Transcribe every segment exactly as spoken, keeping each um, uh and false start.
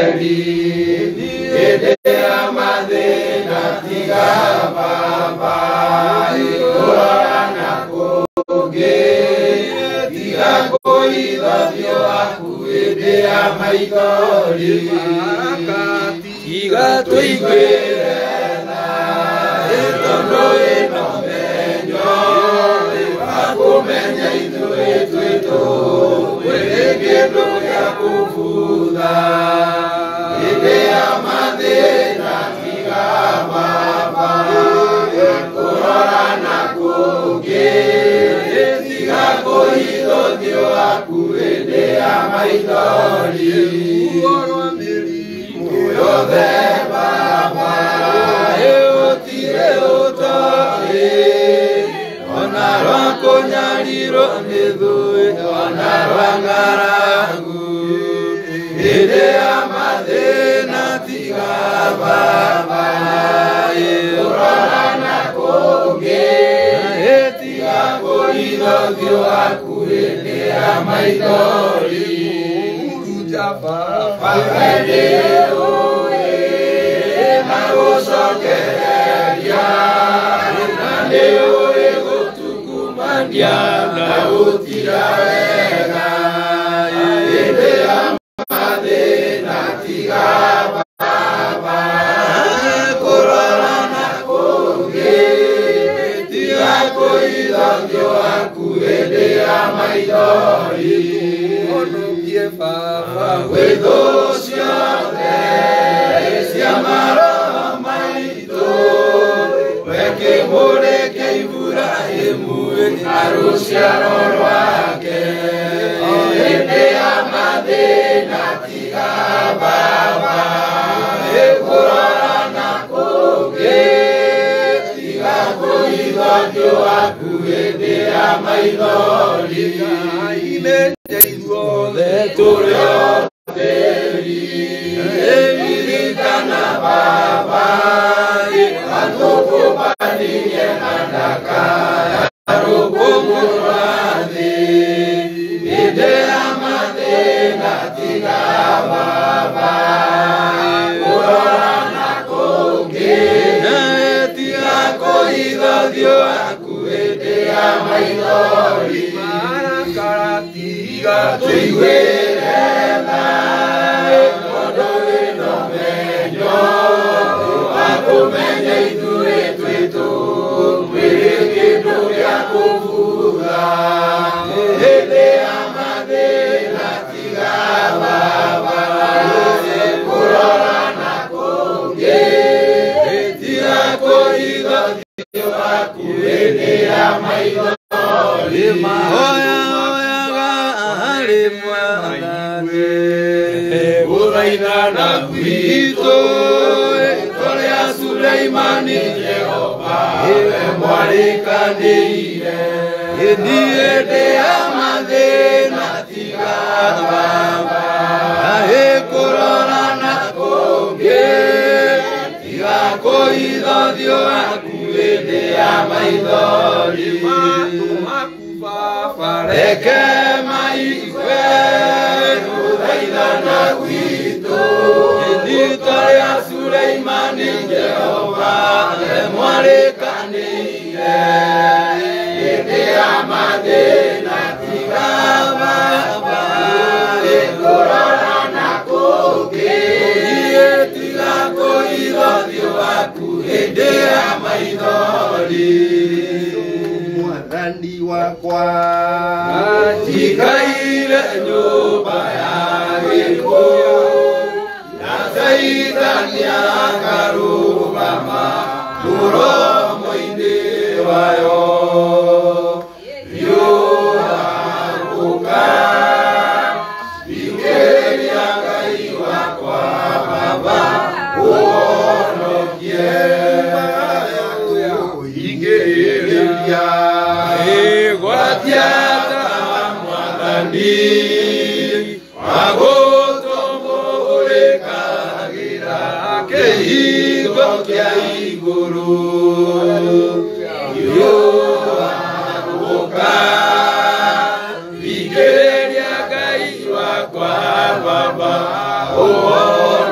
Oh,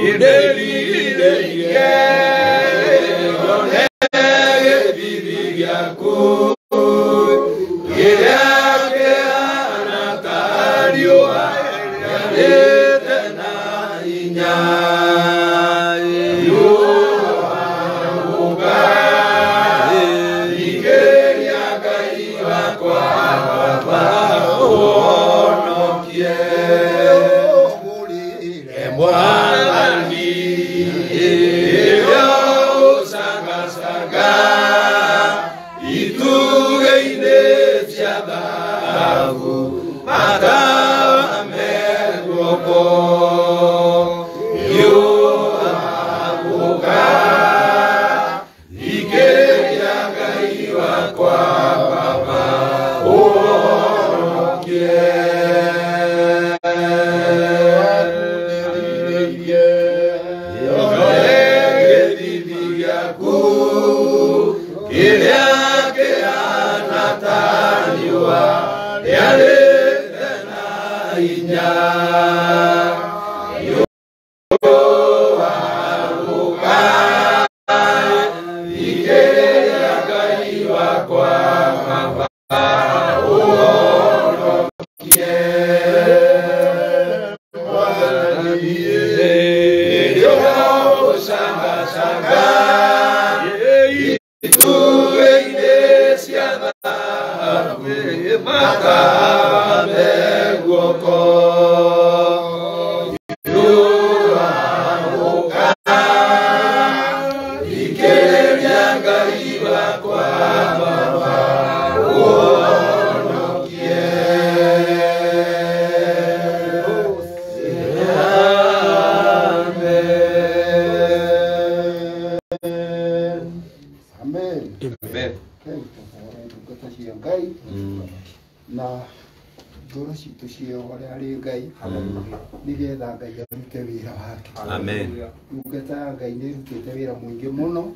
Amen. Ugeta ngai ni rutite wira muingi muno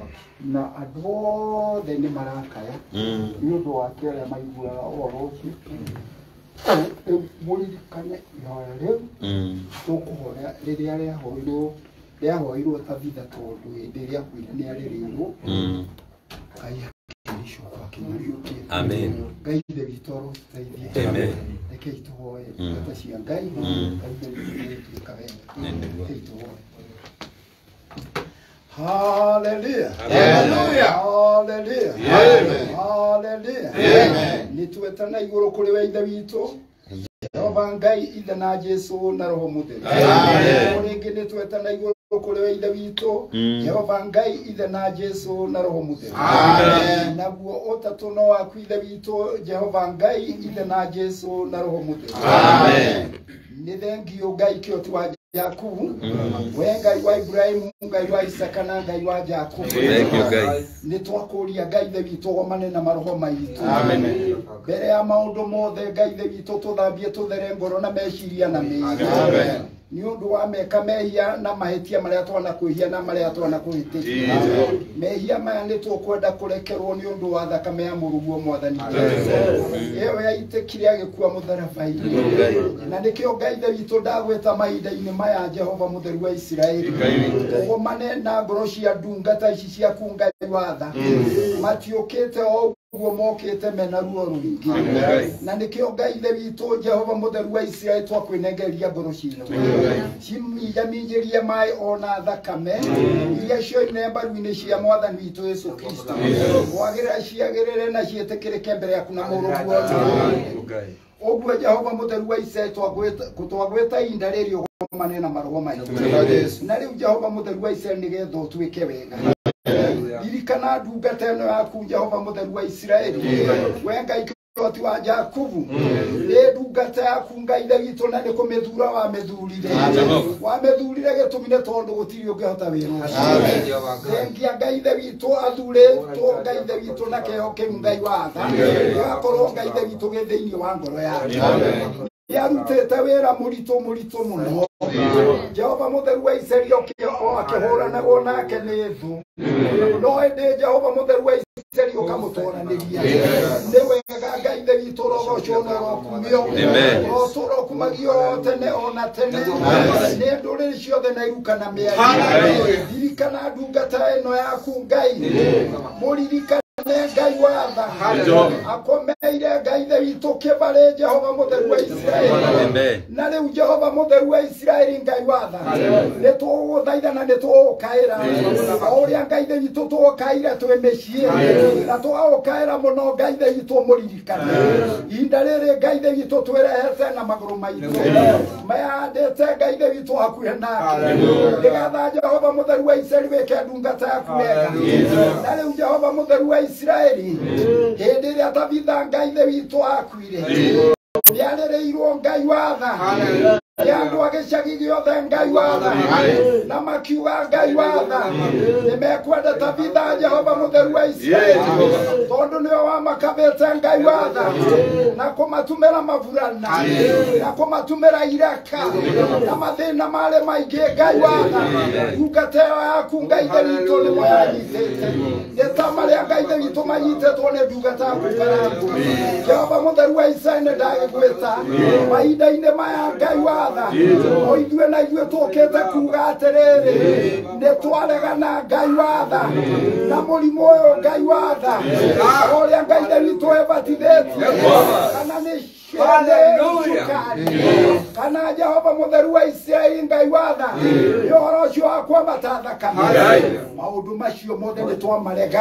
na andu othe ni marakaya ni undu wa kĩrĩa maiguaga ũhoro ũcio mũririkane ihoya rĩu tũkũhoya rĩrĩa rĩahoirwo rĩahoirwo tabitha tondũ hĩndĩ ĩrĩa akuire nĩ arĩrĩirwo ngai akĩricoka akĩmariũkia. Amen. Ngai ithe witũ arotũteithie. Amen. Rekei tũhoye ngata cia ngai ngai ĩtuĩka wega. Rekei tũhoye. Hallelujah. Hallelujah. Hallelujah. Amen. Hallelujah. Amen. Nĩtwetana igũrũ kũrĩ we ithe witũ Jehova Ngai ithe na Jesu na Roho Mũtheru. Amen. Rĩngĩ nĩtwetana igũrũ kũrĩ we ithe witũ Jehova Ngai ithe na Jesu na Roho Mũtheru. Amen. Naguo ũtatũ no waku ithe witũ Jehova Ngai ithe na Jesu na Roho Mũtheru. Amen. Nĩ thengio Ngai kĩoti wa Yakubu, we Ngai wa Ibrahimu, Ngai wa Isaka na Ngai wa Jakubu. Thank you, Ngai. Nĩ twakũria Ngai ithe witũ gomane na maroho maitũ. Amen. Mbere ya maũndũ mothe Ngai ithe witũ tũthambie tũthere ngoro na meciria na mĩĩrĩ. Amen. Nĩ ũndũ wa meka mehia na mahĩtia marĩa twana kwĩhia na marĩa twana kwĩhĩtĩria. Mehia maya nĩ tũkwenda kũrekerwo nĩ ũndũ wa thakame ya mũruguo Mwathani Jesũ. Ĩyo yaitĩkire agĩkua mũtharaba-inĩ. Na nĩkĩo Ngai ithe witũ ndagwĩta mahinda-inĩ maya Jehova Mũtheru wa Isiraeli. Ũgomane na ngoro cia ndungata ici ciaku Ngai wa tha. Matiũkĩte o uguo mokĩte mena ruo rũingĩ. Na nĩkĩo Ngai ithe witũ Jehova Mũtheru wa Isiraeli twakwĩnengeria ngoro ciitũ. Ciminjaminjĩrie maĩ ona thakame iria cioine mbaru-inĩ cia Mwathani witũ Yesu Kristo. Wagĩrĩra ciagĩrĩre na ciĩtĩkĩrĩke mbere yaku na mũrũguo. Ũguo Jehova Mũtheru wa Isiraeli twagwĩta ihinda rĩrĩ ũgomane na maroho maitũ. Na rĩu Jehova Mũtheru wa Isiraeli nĩgetha ũtuĩke wega. Ririkana ndungata ĩno yaku Jehova Mũtheru wa Isiraeli. We Ngai kĩoti wa Jakubu. Nĩ ndungata yaku Ngai ithe witũ na nĩ kũmĩthura wamĩthurire. Wamĩthurire gĩtũmi nĩ tondũ gũtirĩ ũngĩhota wĩra ũcio. Thengia Ngai ithe witũ athurĩtwo Ngai ithe witũ na kĩheo kĩu Ngai wa tha. Gĩgakorwo Ngai ithe witũ gĩ thĩinĩ wa ngoro yake. Yarutĩte wĩra mũritũ mũritũ mũno. Jehova Mũtheru wa Isiraeli akĩhũranagwo nake nĩ thũ. No hĩndĩ Jehova Mũtheru wa Isiraeli ũkamũtũranĩria. Nĩ wega mwega ngai ithe witũ rogoco no rokumio rotũ rokumagio tene ona tene nĩ ndũrĩrĩ ciothe na iruka na mĩario ririkana ndungata ĩno yaku Ngai mũririkane Ngai watha akomeire Ngai ithe witũ kĩbarĩ Jehova mũtheru wa Isiraeli na rĩu Jehova mũtheru wa Isiraeli Ngai watha nĩ tũgũthaithana nĩ tũgũkaĩra o ũrĩa Ngai ithe witũ tũgũkaire twĩ mĩciĩ na tũgũkaĩra mũno Ngai ithe witũ mũririkane ihinda rĩrĩ Ngai ithe witũ twĩrehete na magũrũ maitũ mayandĩte Ngai ithe witũ hakuhĩ nake nĩgetha Jehova mũtheru wa Isiraeli wĩke ndungata yaku wega na rĩu Jehova mũtheru wa Isiraeli hĩndĩ ĩrĩa Tabitha Ngai ithe witũ akuire nĩarĩrĩirwo Ngai watha yandu agĩcagi gĩothe Ngai watha na makiuga Ngai watha nĩmekwenda Tabitha Jehova mũtheru wa Isiraeli tondũ nĩwe wamakabĩte Ngai watha na kũmatũmĩra maburana na kũmatũmĩra ireka na mathĩna marĩ maingĩ Ngai watha ndungata ĩyo yaku Ngai ithe witũ nĩmo yanyitĩte nĩ ta marĩa Ngai ithe witũ manyitĩtwo nĩ ndungata yaku Karangũ Jehova mũtheru wa Isiraeli ndagĩgwĩta mahinda-inĩ maya Ngai watha o ithuĩ na ithuĩ tũkĩte kuga atĩrĩrĩ nĩ twaregana Ngai watha na mũrimũ ũyũ Ngai watha ũrĩa Ngai ithe witũ ebatithĩtie kana nĩ kana Jehova mũtheru wa Isiraeli Ngai watha nĩ ũhoro ũcio wakwa matathakana maũndũ macio mothe nĩ twamarega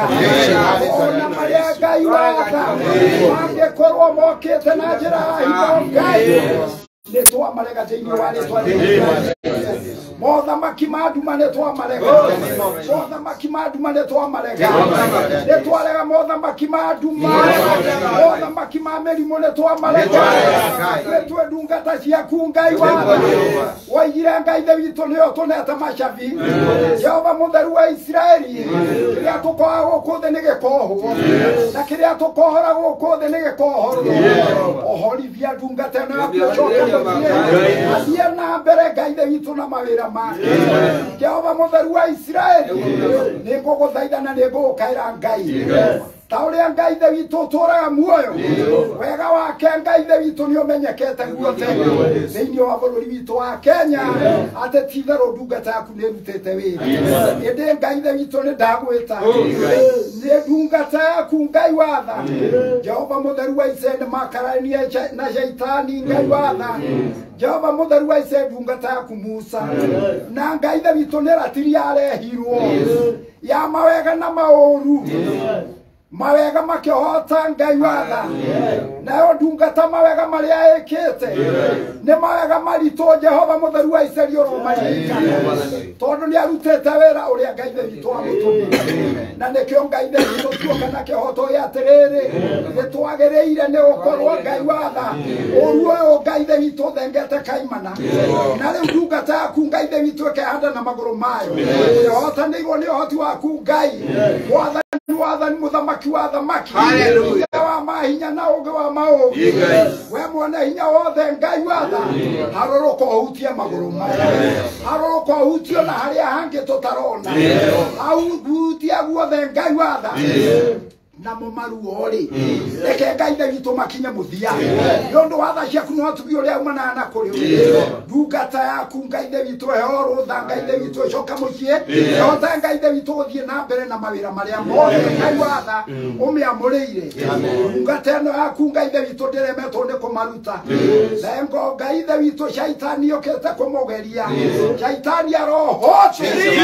ona marĩa Ngai watha mangĩkorwo mokĩte na njĩra ya hitho Ngai nĩ twamarega thĩinĩ wa rĩĩtwa rĩu mothamaki ma nduma nĩ twamarega mothamaki ma nduma nĩ twamarega nĩ twarega mothamaki ma nduma mothamaki ma mĩrimũ nĩ twamarega nĩtwe ndungata ciaku Ngai watha woigire Ngai ithe witũ nĩyo tũnete macabi Jehova mũtheru wa Isiraeli kĩrĩa tũkoha gũkũ thĩ nĩ gĩkohwo na kĩrĩa tũkohora gũkũ thĩ nĩ gĩkohorwo ohorithia ndungata ĩno yaku ĩcoke athiĩ na mbere Ngai ithe witũ na mawĩra make Jehova mũtheru wa Isiraeli nĩ ngũgũthaithana nĩ ngũgũkaĩra Ngai ta ũrĩa Ngai ithe witũ ũtũũraga muoyo wega wake Ngai ithe witũ nĩ ũmenyekete guothe thĩinĩ wa bũrũri witũ wa Kenya atĩ ti itherũ ndungata yaku nĩ ĩrutĩte wĩra ĩndĩ Ngai ithe witũ nĩ ndagwĩta nĩ ndungata yaku Ngai watha Jehova mũtheru wa Isiraeli makaranie na Shaitani Ngai watha Jehova mũtheru wa Isiraeli ndungata yaku Musa na Ngai ithe witũ nĩ ratiri yarehirwo ya mawega na maũru mawega makĩhota Ngai watha nayo ndungata mawega marĩa ĩkĩte nĩ mawega maritũ Jehova mũtheru wa Isiraeli ũromaririkana tondũ nĩ arutĩte wĩra ũrĩa Ngai ithe witũ amũtũmĩte na nĩkĩo Ngai ithe witũ tuoka na kĩhoto gĩa atĩrĩrĩ nĩ twagĩrĩire nĩ gũkorwo Ngai watha ũru ũyũ Ngai ithe witũ thengete kaimana na rĩu ndungata yaku Ngai ithe witũ ĩkehanda na magũrũ mayo ĩhotanĩirwo nĩ ũhoti waku Ngai watha wathani mũthamaki wa thamaki wa mahinya na ũngĩ wa maũngĩ we mwene hinya wothe Ngai watha harũrũka ũhutie magũrũ maya harũrũka ũhutio na harĩa hangĩ tũtarona ahutia guothe Ngai watha na mũmaruo rĩ reke Ngai ithe witũ makinye mũthia nĩ ũndũ wa tha ciaku nĩ watugio ũrĩa umanaga na kũrĩ ndungata yaku Ngai ithe witũ heo rũtha Ngai ithe witũ ĩcoka mũciĩ ĩhote Ngai ithe witũ gũthiĩ na mbere na mawĩra marĩa mothe Ngai watha ũmĩamũrĩire ndungata ĩno yaku Ngai ithe witũ ndĩremetwo nĩ kũmaruta thengo Ngai ithe witũ Shaitani yũkĩte kũmũgeria Shaitani arohote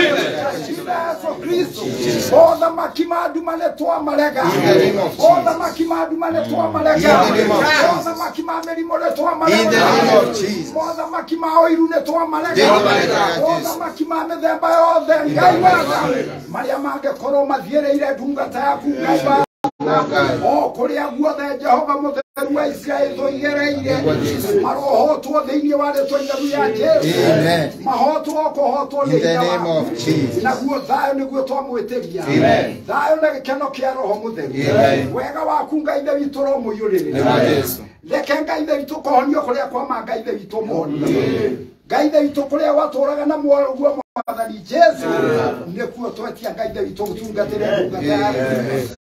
Yesu Kristo mothamaki ma nduma nĩ twamarega mothamaki ma nduma nĩ twamarega mothamaki ma mĩrimũ nĩ twamarega mothamaki ma ũiru nĩ twamarega mothamaki ma mĩthemba yothe Ngai watha marĩa mangĩkorwo mathiĩrĩire ndungata yaku Ngai watha o kũrĩa guothe Jehova mũtheru wa Isiraeli tũigereire marohotwo thĩinĩ wa rĩĩtwa itheru ya Jesũ mahotwo kũhotwo nĩ hinya waku naguo thayũ nĩguo twamwĩtĩria thayũ na gĩkeno kĩa Roho Mũtheru wega waku Ngai ithe witũ romũiyũrĩrĩre reke Ngai ithe witũ kũhonio kũrĩa kwama Ngai ithe witũ monio Ngai ithe witũ kũrĩa watũũraga na muoyo mwathani Jesũ nĩkuo twetia Ngai ithe witũ gũtungatĩre ndungata yaku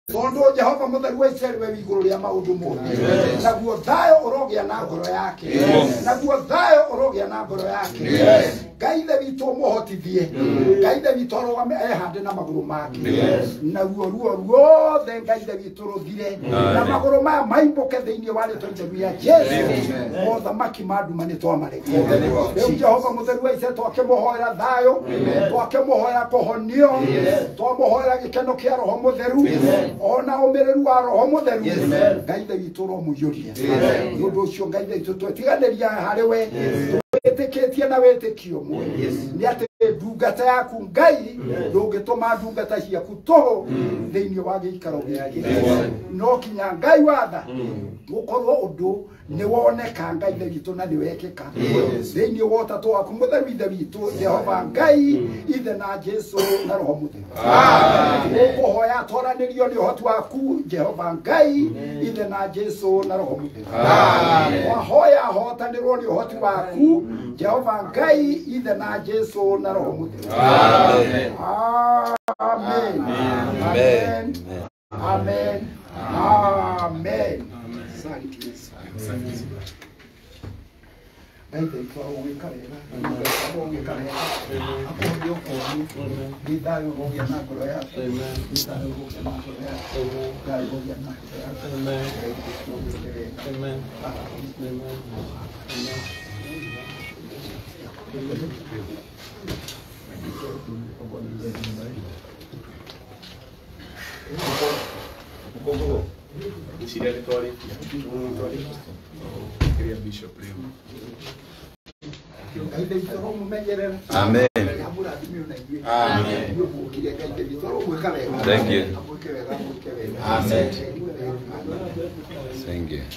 Tondo Jehova Mutheru wa Israeli we iguru ria maundu mothe naguo thayo urogia na ngoro yake naguo thayo urogia na ngoro yake Ngai ithe witũ mũhotithie Ngai ithe witũ arũgame ehande na magũrũ make naguo ruo ruothe Ngai ithe witũ rũthire na magũrũ maya maimbũke thĩinĩ wa rĩtwa itheru rĩa Jesu mothamaki ma nduma nĩ twamarekia rĩu Jehova Mutheru wa Israeli twakĩmũhoera thayũ twakĩmũhoera kũhonio twamũhoera gĩkeno kĩa Roho Mutheru ona ũmĩrĩru wa Roho Mutheru Ngai ithe witũ ũromũiyũria nĩ ũndũ ũcio Ngai ithe witũ twetiganĩria harĩ we wĩtĩkĩtie na wĩtĩkio ũmwe nĩ atĩ ndungata yaku Ngai ndũngĩtũma ndungata ciaku tũhũ thĩinĩ wa gĩikaro gĩkĩ no kinya Ngai watha gũkorwo ũndũ nĩ woneka Ngai ithe witũ na nĩ wekĩka thĩinĩ wa ũtatũ waku Mũtheru ithe witũ Jehova Ngai ithe na Jesu na Roho Mutheru ũkũhoya twaranĩrio nĩ ũhoti waku Jehova Ngai ithe na Jesu na Roho Mutheru wahoya hotanĩrwo nĩ ũhoti waku Jehova Ngai ithe na Jesu na Roho Mutheru amen amen amen amen amen Ngai ithe witũ ũgĩkarega ũgĩkarega akũhio kũhio ndithayo gũgĩa na ngoro yaku ndithayo gũgĩa na ngoro yaku Ngai gũgĩa na ngoro yaku amen amen Amen Queria Bishop Amen. Amen. Thank you. Amen. Thank you.